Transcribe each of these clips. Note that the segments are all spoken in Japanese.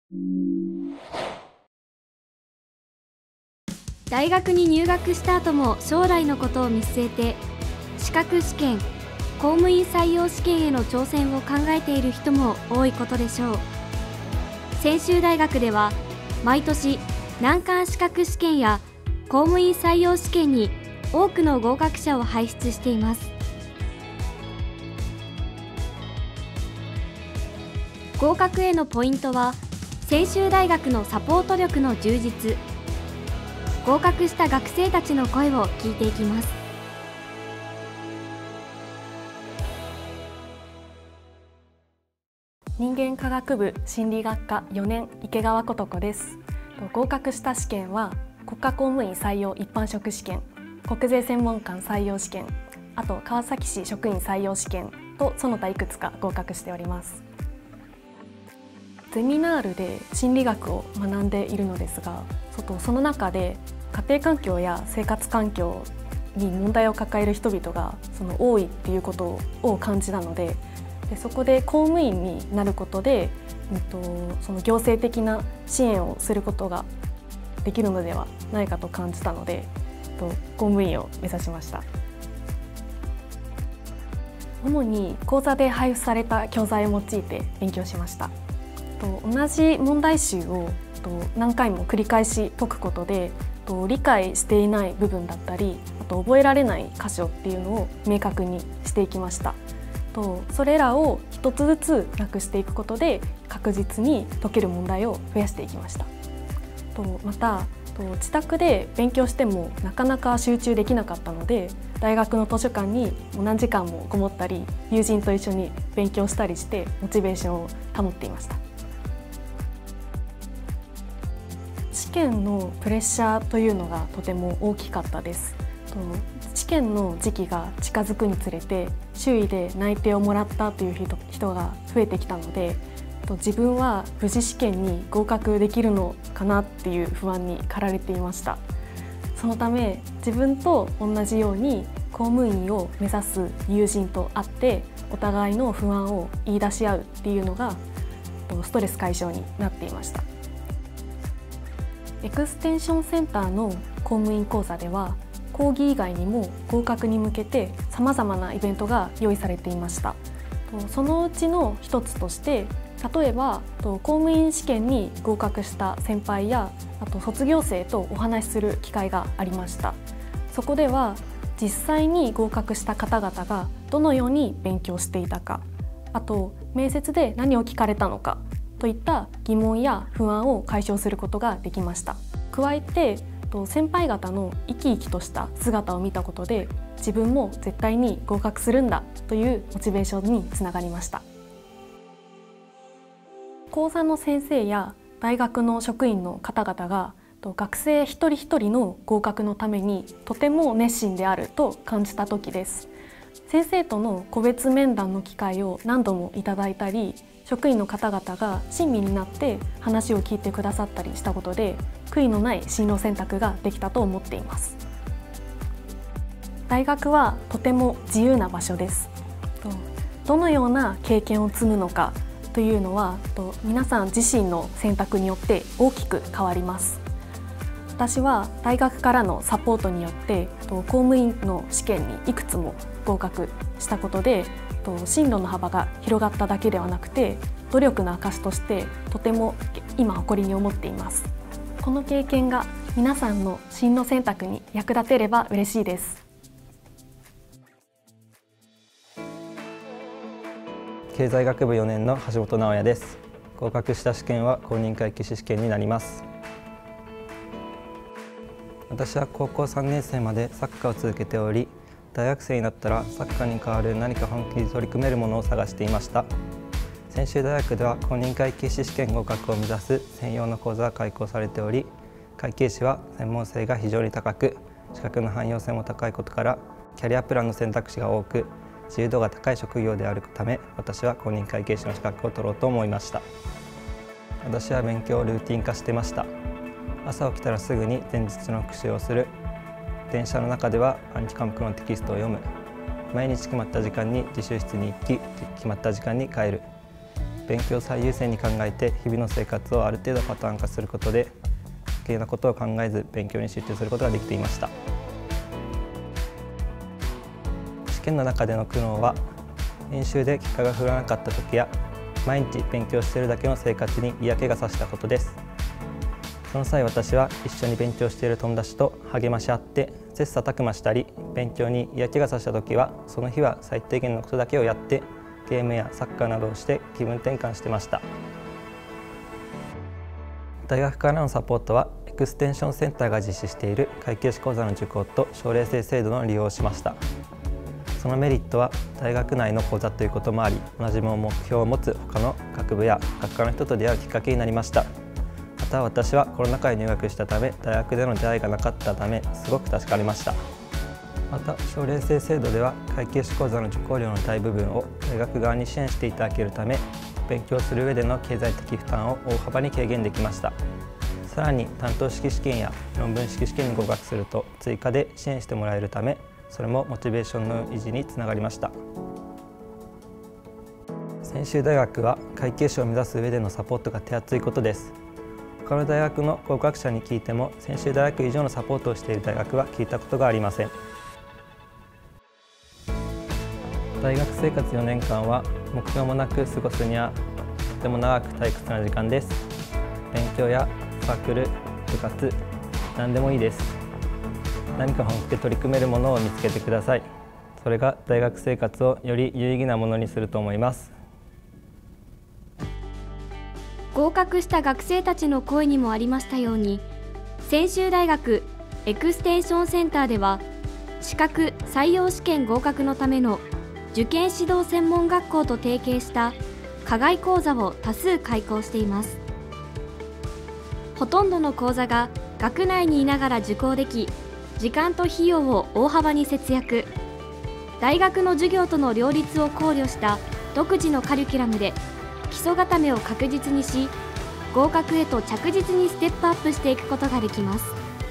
大学に入学した後も将来のことを見据えて、資格試験、公務員採用試験への挑戦を考えている人も多いことでしょう。専修大学では毎年難関資格試験や公務員採用試験に多くの合格者を輩出しています。合格へのポイントは、専修大学のサポート力の充実。合格した学生たちの声を聞いていきます。 人間科学部心理学科4年池川琴子です。合格した試験は国家公務員採用一般職試験、国税専門官採用試験、あと川崎市職員採用試験とその他いくつか合格しております。ゼミナールで心理学を学んでいるのですが、その中で家庭環境や生活環境に問題を抱える人々が多いっていうことを感じたので、そこで公務員になることで、その行政的な支援をすることができるのではないかと感じたので、公務員を目指しました。主に講座で配布された教材を用いて勉強しました。同じ問題集を何回も繰り返し解くことで、理解していない部分だったり、あと覚えられない箇所っていうのを明確にしていきました。それらを一つずつなくしていくことで確実に解ける問題を増やしていきました。また自宅で勉強してもなかなか集中できなかったので、大学の図書館に何時間もこもったり、友人と一緒に勉強したりしてモチベーションを保っていました。試験のプレッシャーというのがとても大きかったです。試験の時期が近づくにつれて、周囲で内定をもらったという人が増えてきたので、自分は無事試験に合格できるのかなっていう不安に駆られていました。そのため自分と同じように公務員を目指す友人と会って、お互いの不安を言い出し合うっていうのがストレス解消になっていました。エクステンションセンターの公務員講座では、講義以外にも合格に向けてさまざまなイベントが用意されていました。そのうちの一つとして、例えば公務員試験に合格した先輩や、あと卒業生とお話しする機会がありました。そこでは実際に合格した方々がどのように勉強していたか、あと面接で何を聞かれたのかといった疑問や不安を解消することができました。加えて先輩方の生き生きとした姿を見たことで、自分も絶対に合格するんだというモチベーションにつながりました。講座の先生や大学の職員の方々が学生一人一人の合格のためにとても熱心であると感じた時です。先生との個別面談の機会を何度もいただいたり、職員の方々が親身になって話を聞いてくださったりしたことで、悔いのない進路選択ができたと思っています。大学はとても自由な場所です。どのような経験を積むのかというのは皆さん自身の選択によって大きく変わります。私は大学からのサポートによって公務員の試験にいくつも合格したことで、進路の幅が広がっただけではなくて、努力の証としてとても今誇りに思っています。この経験が皆さんの進路選択に役立てれば嬉しいです。 経済学部4年の橋本直也です。合格した試験は公認会計士試験になります。私は高校3年生までサッカーを続けており、大学生になったらサッカーに代わる何か本気に取り組めるものを探していました。専修大学では公認会計士試験合格を目指す専用の講座が開講されており、会計士は専門性が非常に高く、資格の汎用性も高いことからキャリアプランの選択肢が多く、自由度が高い職業であるため、私は公認会計士の資格を取ろうと思いました。私は勉強をルーティン化してました。朝起きたらすぐに前日の復習をする。電車の中では暗記科目のテキストを読む。毎日決まった時間に自習室に行き、決まった時間に帰る。 勉強を最優先に考えて日々の生活をある程度パターン化することで余計なことを考えず勉強に集中することができていました。試験の中での苦悩は練習で結果が振らなかった時や毎日勉強しているだけの生活に嫌気がさしたことです。その際私は一緒に勉強している友達と励まし合って切磋琢磨したり、勉強に嫌気がさした時はその日は最低限のことだけをやってゲームやサッカーなどをして気分転換してました。大学からのサポートはエクステンションセンターが実施している会計士講座の受講と奨励生制度の利用をしました。そのメリットは大学内の講座ということもあり、同じ目標を持つ他の学部や学科の人と出会うきっかけになりました。また私はコロナ禍に入学したため大学での出会いがなかったためすごく助かりました。また奨励生制度では会計士講座の受講料の大部分を大学側に支援していただけるため、勉強する上での経済的負担を大幅に軽減できました。さらに担当式試験や論文式試験に合格すると追加で支援してもらえるため、それもモチベーションの維持につながりました。専修大学は会計士を目指す上でのサポートが手厚いことです。他の大学の合格者に聞いても専修大学以上のサポートをしている大学は聞いたことがありません。大学生活4年間は目標もなく過ごすにはとても長く退屈な時間です。勉強やサークル、部活、何でもいいです。何か本気で取り組めるものを見つけてください。それが大学生活をより有意義なものにすると思います。 合格した学生たちの声にもありましたように、専修大学エクステンションセンターでは資格採用試験合格のための受験指導専門学校と提携した課外講座を多数開講しています。ほとんどの講座が学内にいながら受講でき、時間と費用を大幅に節約。大学の授業との両立を考慮した独自のカリキュラムで基礎固めを確実にし、合格へと着実にステップアップしていくことができます。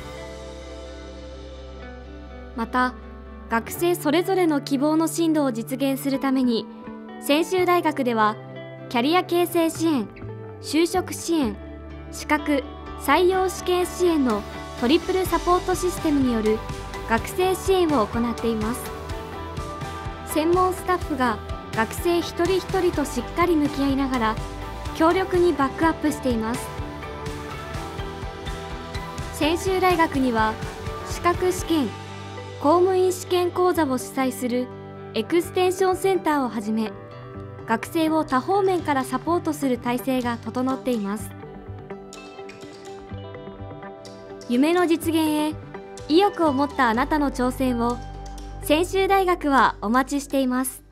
また、学生それぞれの希望の進路を実現するために、専修大学ではキャリア形成支援、就職支援、資格・採用試験支援のトリプルサポートシステムによる学生支援を行っています。専門スタッフが学生一人一人としっかり向き合いながら強力にバックアップしています。専修大学には資格試験、公務員試験講座を主催するエクステンションセンターをはじめ、学生を多方面からサポートする体制が整っています。夢の実現へ意欲を持ったあなたの挑戦を専修大学はお待ちしています。